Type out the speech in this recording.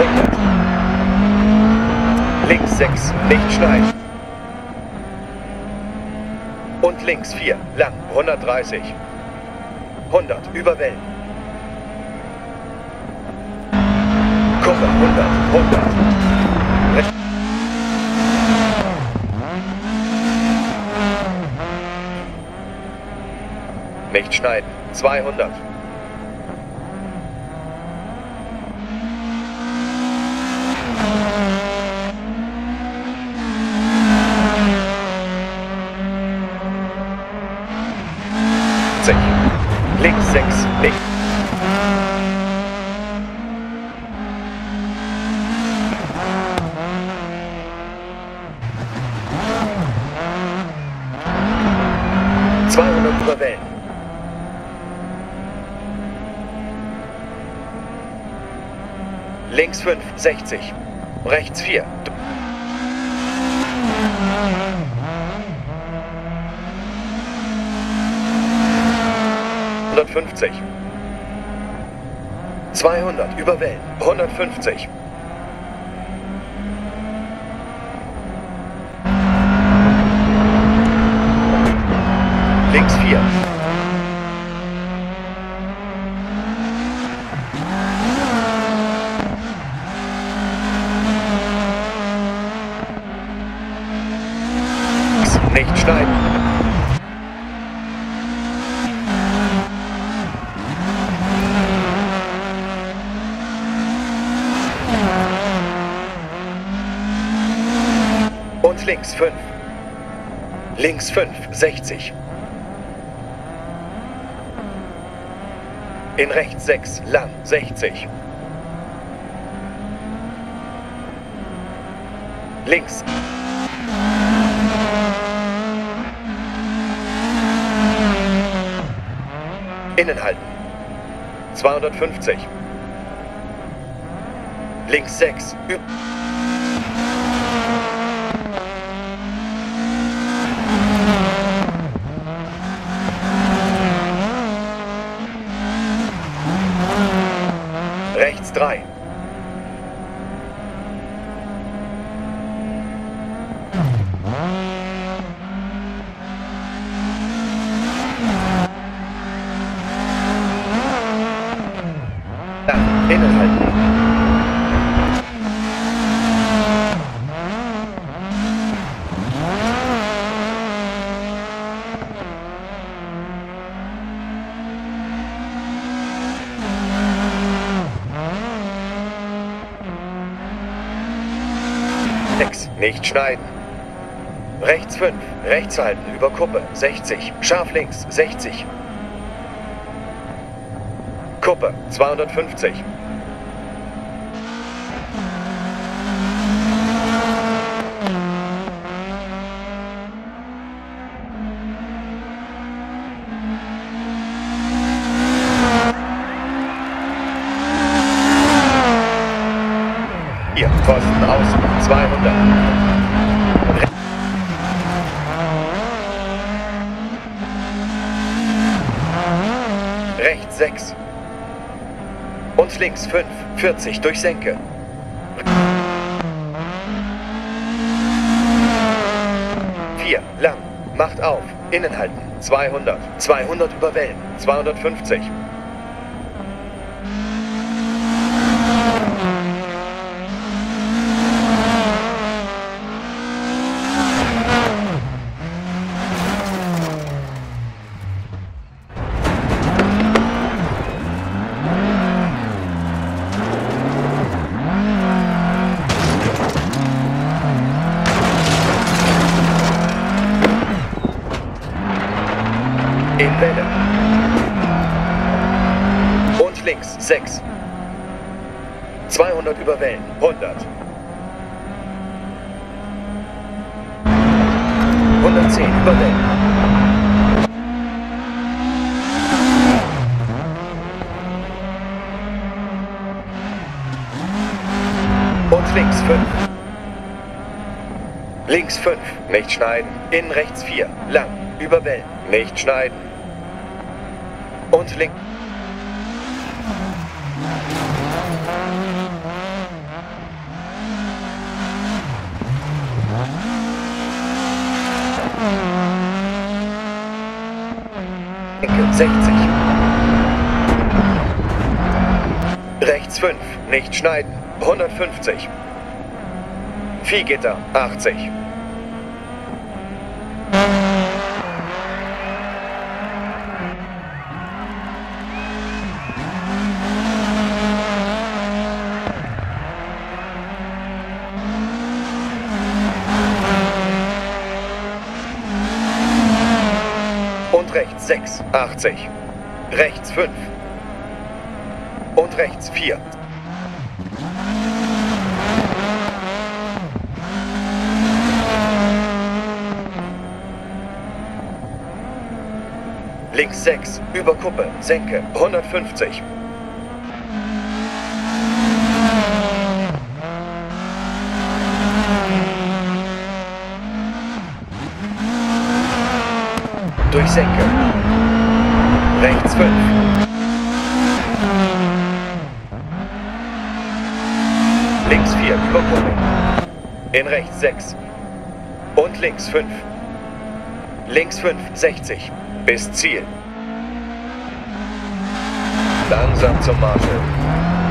100. Links 6, nicht schneiden. Und links 4, lang, 130. 100, über Wellen. Kurve, 100, 100. Nicht schneiden, 200. Links 6, nicht. Über Wellen. Links 5, 60. Rechts 4. 150. 200 über Wellen. 150. Links 4. Nicht schneiden. Und links 5. Links 5, 60. In rechts 6, lang, 60. Links. Innen halten. 250. Links 6. Rechts 3. Innen halten. Nicht schneiden. Rechts 5. Rechts halten über Kuppe. 60. Scharf links. 60. Kuppe. 250. Hier, Pfosten außen. 200. Rechts 6. Und links 5. 40 durch Senke. Vier, lang. Macht auf. Innen halten. 200. 200 über Wellen. 250. In Welle. Und links 6. 200 über Wellen. 100. 110 über Wellen. Und links 5. Links 5. Nicht schneiden. Innen rechts 4. Lang. Über Wellen. Nicht schneiden. Und links. Linke 60. Rechts 5, nicht schneiden, 150. Viehgitter 80. Und rechts 6, 80. Rechts 5. Und rechts 4. Links 6, über Kuppe, Senke, 150. Durch Senke. Rechts 5. Links 4, über Kuppe. In rechts 6. Und links 5. Links 5, 60. Bis Ziel. Langsam zum Marshall.